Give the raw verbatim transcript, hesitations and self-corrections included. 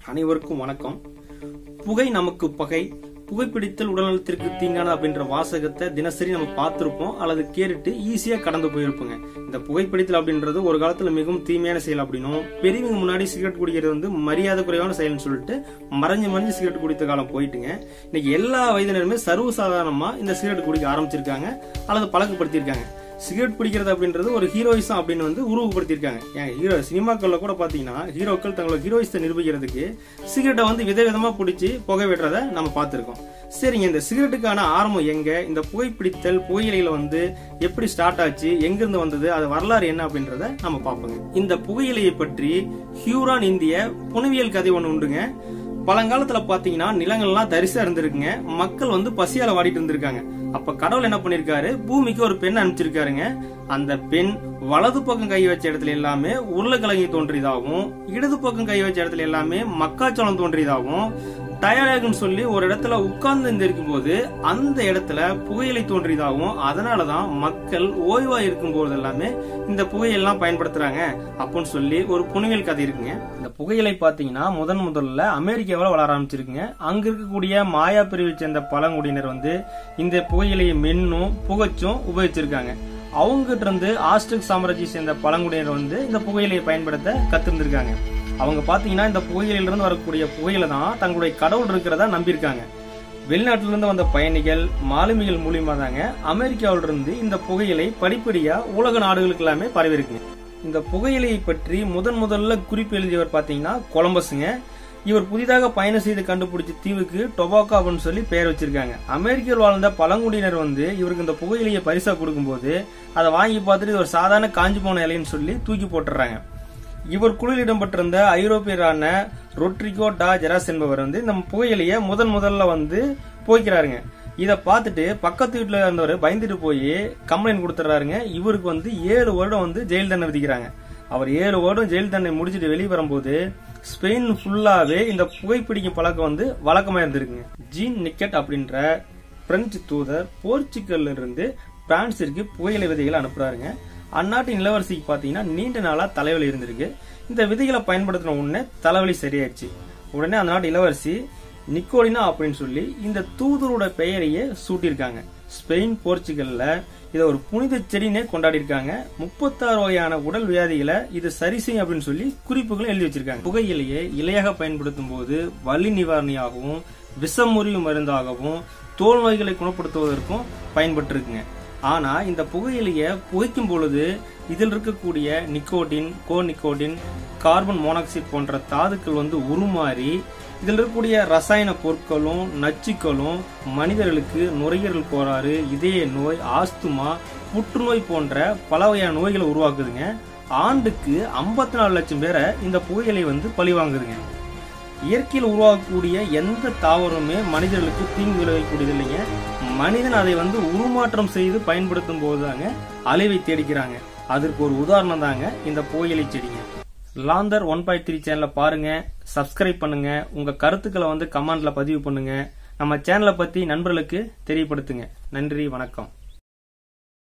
அனைவருக்கும் வணக்கம். புகை நமக்கு பகை, புகைப்பிடித்தல் உடல்நலத்திற்கு தீங்கான அப்படின்ற வாசகத்தை தினசரி நம்ம பார்த்திருப்போம் அல்லது கேட்டுட்டு ஈஸியா கடந்து போயிருப்போங்க. இந்த புகைப்பிடித்தல் அப்படின்றது ஒரு காலத்துல மிகவும் தீமையான செயல் அப்படின்னும், பெரியவங்க முன்னாடி சிகரெட் குடிக்கிறது வந்து மரியாதை குறைவான செயல்னு சொல்லிட்டு மறைஞ்சு மறைஞ்சு சிகரெட் குடித்த காலம் போயிட்டுங்க. இன்னைக்கு எல்லா வயதினருமே சர்வசாதாரணமா இந்த சிகரெட் குடிக்க ஆரம்பிச்சிருக்காங்க அல்லது பழக்கப்படுத்திருக்காங்க. சிகரெட் பிடிக்கிறது அப்படின்றது ஒரு ஹீரோயிசம் அப்படின்னு வந்து உருவப்படுத்திருக்காங்க. ஏன் ஹீரோ சினிமாக்கள்ல கூட பாத்தீங்கன்னா ஹீரோக்கள் தங்களோட ஹீரோயிசத்தை நிரூபிக்கிறதுக்கு சிகரெட்டை வந்து விதவிதமா பிடிச்சி புகை விடுறத நம்ம பார்த்திருக்கோம். சரிங்க, இந்த சிகரெட்டுக்கான ஆரம்பம் எங்க, இந்த புகைப்பிடித்தல் புகையிலையில வந்து எப்படி ஸ்டார்ட் ஆச்சு, எங்கிருந்து வந்தது, அது வரலாறு என்ன அப்படின்றத நம்ம பார்ப்போங்க. இந்த புகையிலையை பற்றி ஹியூரான் இந்திய புனவியல் கதை ஒண்ணு உண்டுங்க. பழங்காலத்துல பாத்தீங்கன்னா நிலங்கள்லாம் தரிசா இருந்திருக்குங்க. மக்கள் வந்து பசியால வாடிட்டு இருந்திருக்காங்க. அப்ப கடவுள் என்ன பண்ணிருக்காரு, பூமிக்கு ஒரு பெண் அனுப்பிச்சிருக்காருங்க. அந்த பெண் வலது பக்கம் கை வச்ச இடத்துல எல்லாமே உருளைக்கிழங்கு தோன்றியதாகவும், இடது பக்கம் கை வச்ச இடத்துல எல்லாமே மக்காச்சோளம் தோன்றியதாகவும், டயர்டாகுன்னு சொல்லி ஒரு இடத்துல உட்கார்ந்து இருந்திருக்கும் போது அந்த இடத்துல புகையிலை தோன்றியதாகவும், அதனாலதான் மக்கள் ஓய்வா இருக்கும் போது எல்லாமே இந்த புகையெல்லாம் பயன்படுத்துறாங்க அப்படின்னு சொல்லி ஒரு புனிவியல் கதை இருக்குங்க. இந்த புகையிலை பாத்தீங்கன்னா முதன் முதல்ல அமெரிக்காவில் வளர ஆரம்பிச்சிருக்குங்க. அங்க இருக்கக்கூடிய மாயா பிரிவை சேர்ந்த பழங்குடியினர் வந்து இந்த புகையிலையை மென்னும் புகைச்சும் உபயோகிச்சிருக்காங்க. அவங்ககிட்ட இருந்து ஆஸ்ட்ரிக் சாம்ராஜ்யம் சேர்ந்த பழங்குடியினர் வந்து இந்த புகையிலையை பயன்படுத்த கத்திருந்திருக்காங்க. அவங்க பாத்தீங்கன்னா இந்த புகையிலிருந்து இருந்து வரக்கூடிய புகையில தான் தங்களுடைய கடவுள் இருக்கிறதா நம்பியிருக்காங்க. வெளிநாட்டில இருந்து வந்த பயணிகள் மாலுமிகள் மூலியமா தாங்க அமெரிக்காவில இருந்து இந்த புகையிலை படிப்படியா உலக நாடுகளுக்கு எல்லாமே பரவி இருக்குங்க. இந்த புகையிலையை பற்றி முதன் முதல்ல குறிப்பு எழுதியவர் பாத்தீங்கன்னா கொலம்பஸ்ங்க. இவர் புதிதாக பயணம் செய்து கண்டுபிடிச்ச தீவுக்கு டொபாக்கோ அப்படின்னு சொல்லி பெயர் வச்சிருக்காங்க. அமெரிக்காவில் வாழ்ந்த பழங்குடியினர் வந்து இவருக்கு இந்த புகையிலையை பரிசா கொடுக்கும் போது அதை வாங்கி பார்த்துட்டு ஒரு சாதாரண காஞ்சி போன இலைன்னு சொல்லி தூக்கி போட்டுறாங்க. இவர் குழுவில் இடம்பெற்றிருந்த ஐரோப்பியரான ரொட்ரிகோ டா ஜெராஸ் என்பவர் வந்து இந்த புகையிலைய முதன் முதல்ல வந்து போய்க்கிறாருங்க. இதை பார்த்துட்டு பக்கத்து வீட்டுல இருந்தவர் பயந்துட்டு போய் கம்ப்ளைண்ட் கொடுத்துறாருங்க. இவருக்கு வந்து ஏழு வருடம் வந்து ஜெயில் தண்டனை விதிக்கிறாங்க. அவர் ஏழு வருடம் ஜெயில் தண்டனை முடிச்சுட்டு வெளியே வரும்போது ஸ்பெயின் ஃபுல்லாவே இந்த புகைப்பிடிக்கும் பழக்கம் வந்து வழக்கமா இருந்திருக்குங்க. ஜீன் நிக்கெட் அப்படின்ற பிரெஞ்சு தூதர் போர்ச்சுகல்ல இருந்து பிரான்சிற்கு புகையிலை விதைகளை அனுப்புறாருங்க. அந்நாட்டின் இளவரசிக்கு பாத்தீங்கன்னா நீண்ட நாளா தலைவலி இருந்திருக்கு. இந்த விதைகளை பயன்படுத்தின உடனே தலைவலி சரியாயிடுச்சு. உடனே அந்த நாட்டு இளவரசி நிக்கோலினா அப்படின்னு சொல்லி இந்த தூதரோட பெயரையே சூட்டியிருக்காங்க. ஸ்பெயின் போர்ச்சுகல்ல இதை ஒரு புனித செடினே கொண்டாடி இருக்காங்க. முப்பத்தாறு வகையான உடல் வியாதிகளை இது சரி செய்யும் அப்படின்னு சொல்லி குறிப்புகளை எழுதி வச்சிருக்காங்க. புகையிலையை இலையாக பயன்படுத்தும் போது வலி நிவாரணியாகவும், விஷமுறிவு மருந்தாகவும், தோல் நோய்களை குணப்படுத்துவதற்கும் பயன்பட்டு இருக்குங்க. ஆனா இந்த புகையிலைய புகைக்கும் பொழுது இதில் இருக்கக்கூடிய நிக்கோட்டின், கோ நிக்கோட்டின், கார்பன் மோனாக்சைடு போன்ற தாதுக்கள் வந்து உருமாறி இதில் இருக்கக்கூடிய ரசாயன பொருட்களும் நச்சுக்களும் மனிதர்களுக்கு நுரையீரல் கோளாறு, இதய நோய், ஆஸ்துமா, புற்றுநோய் போன்ற பல வகையான நோய்களை உருவாக்குதுங்க. ஆண்டுக்கு ஐம்பத்தி நாலு லட்சம் பேரை இந்த புகையிலை வந்து பழிவாங்குதுங்க. இயற்கையில் உருவாக்கக்கூடிய எந்த தாவரமே மனிதர்களுக்கு தீங்கு விளைவிக்கூடியது இல்லைங்க. மனிதன் அதை வந்து உருமாற்றம் செய்து பயன்படுத்தும் போதுதாங்க அழிவை தேடிக்கிறாங்க. அதற்கு ஒரு உதாரணம் தாங்க இந்த புகையிலை செடிங்க. லாந்தர் ஒன் பாயிண்ட் த்ரீ சேனலை பாருங்க, சப்ஸ்கிரைப் பண்ணுங்க, உங்க கருத்துக்களை வந்து கமெண்ட்ல பதிவு பண்ணுங்க, நம்ம சேனலை பத்தி நண்பர்களுக்கு தெரியப்படுத்துங்க. நன்றி, வணக்கம்.